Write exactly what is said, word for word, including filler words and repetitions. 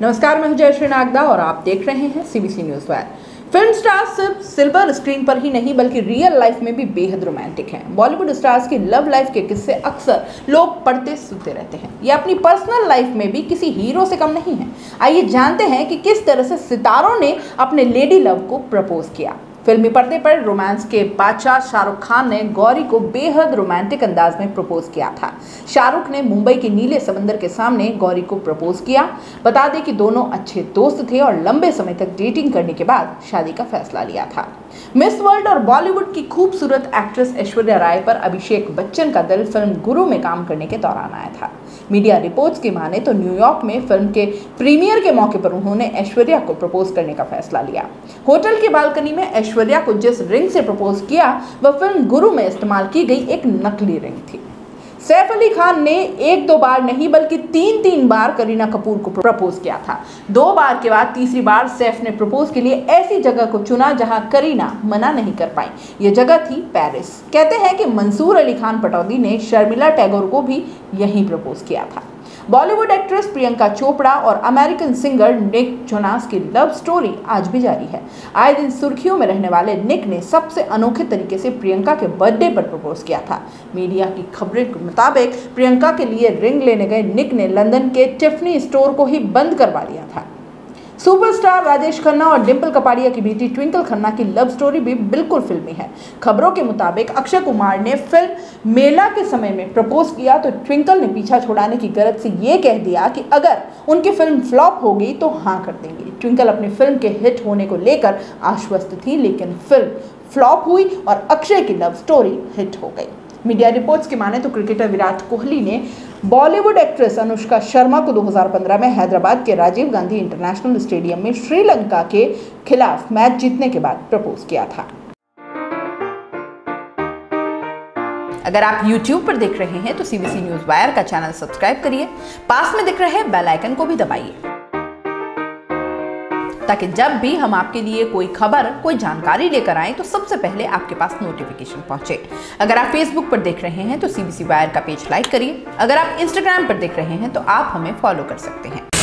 नमस्कार, मैं हूं जयश्री नागदा और आप देख रहे हैं CBC news wire. Film stars सिर्फ सिल्वर स्क्रीन पर ही नहीं बल्कि रियल लाइफ में भी बेहद रोमांटिक हैं। बॉलीवुड स्टार्स की लव लाइफ के किस्से अक्सर लोग पढ़ते सुनते रहते हैं। ये अपनी पर्सनल लाइफ में भी किसी हीरो से कम नहीं है। आइए जानते हैं कि किस तरह से सितारों ने अपने लेडी लव को प्रपोज किया। फिल्मी पर्दे पर रोमांस के बादशाह शाहरुख खान ने गौरी को बेहद रोमांटिक अंदाज में प्रपोज किया था। शाहरुख ने मुंबई के नीले समंदर के सामने गौरी को प्रपोज किया। बता दें कि दोनों अच्छे दोस्त थे और लंबे समय तक डेटिंग करने के बाद शादी का फैसला लिया था। मिस वर्ल्ड और बॉलीवुड की खूबसूरत एक्ट्रेस ऐश्वर्या राय पर अभिषेक बच्चन का दिल फिल्म गुरु में काम करने के दौरान आया था। मीडिया रिपोर्ट्स की माने तो न्यूयॉर्क में फिल्म के प्रीमियर के मौके पर उन्होंने ऐश्वर्या को प्रपोज करने का फैसला लिया। होटल की बालकनी में ऐश्वर्या को जिस रिंग से प्रपोज किया वह फिल्म गुरु में इस्तेमाल की गई एक नकली रिंग थी। सैफ अली खान ने एक दो बार नहीं बल्कि तीन तीन बार करीना कपूर को प्रपोज किया था। दो बार के बाद तीसरी बार सैफ ने प्रपोज के लिए ऐसी जगह को चुना जहां करीना मना नहीं कर पाई। ये जगह थी पेरिस। कहते हैं कि मंसूर अली खान पटौदी ने शर्मिला टैगोर को भी यहीं प्रपोज किया था। बॉलीवुड एक्ट्रेस प्रियंका चोपड़ा और अमेरिकन सिंगर निक जोनास की लव स्टोरी आज भी जारी है। आए दिन सुर्खियों में रहने वाले निक ने सबसे अनोखे तरीके से प्रियंका के बर्थडे पर प्रपोज किया था। मीडिया की खबरों के मुताबिक प्रियंका के लिए रिंग लेने गए निक ने लंदन के टिफनी स्टोर को ही बंद करवा दिया था। सुपरस्टार राजेश खन्ना और डिंपल कपाड़िया की बेटी ट्विंकल खन्ना की लव स्टोरी भी बिल्कुल फिल्मी है। खबरों के मुताबिक अक्षय कुमार ने फिल्म मेला के समय में प्रपोज किया तो ट्विंकल ने पीछा छुड़ाने की गरज से ये कह दिया कि अगर उनकी फिल्म फ्लॉप हो गई तो हाँ कर देंगे। ट्विंकल अपनी फिल्म के हिट होने को लेकर आश्वस्त थी, लेकिन फिल्म फ्लॉप हुई और अक्षय की लव स्टोरी हिट हो गई। मीडिया रिपोर्ट्स की माने तो क्रिकेटर विराट कोहली ने बॉलीवुड एक्ट्रेस अनुष्का शर्मा को दो हज़ार पंद्रह में हैदराबाद के राजीव गांधी इंटरनेशनल स्टेडियम में श्रीलंका के खिलाफ मैच जीतने के बाद प्रपोज किया था। अगर आप यूट्यूब पर देख रहे हैं तो सीबीसी न्यूज वायर का चैनल सब्सक्राइब करिए। पास में दिख रहे बेल आइकन को भी दबाइए ताकि जब भी हम आपके लिए कोई खबर, कोई जानकारी लेकर आए तो सबसे पहले आपके पास नोटिफिकेशन पहुंचे। अगर आप फेसबुक पर देख रहे हैं तो सीबीसी वायर का पेज लाइक करिए। अगर आप इंस्टाग्राम पर देख रहे हैं तो आप हमें फॉलो कर सकते हैं।